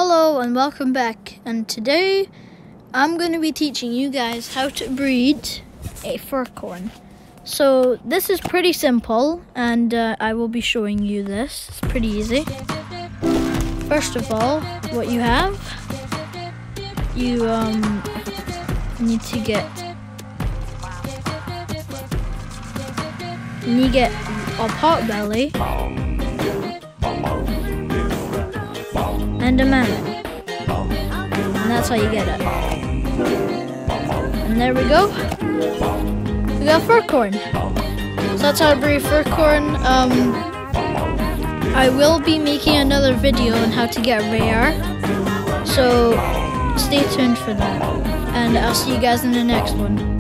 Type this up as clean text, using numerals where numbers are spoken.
Hello and welcome back, and today I'm going to be teaching you guys how to breed a furcorn. So this is pretty simple, and I will be showing you this. It's pretty easy. First of all, what you have, you need to get a pot belly and a mammoth, and that's how you get it. And there we go, we got furcorn. So that's how to breed furcorn. I will be making another video on how to get rare, so stay tuned for that, and I'll see you guys in the next one.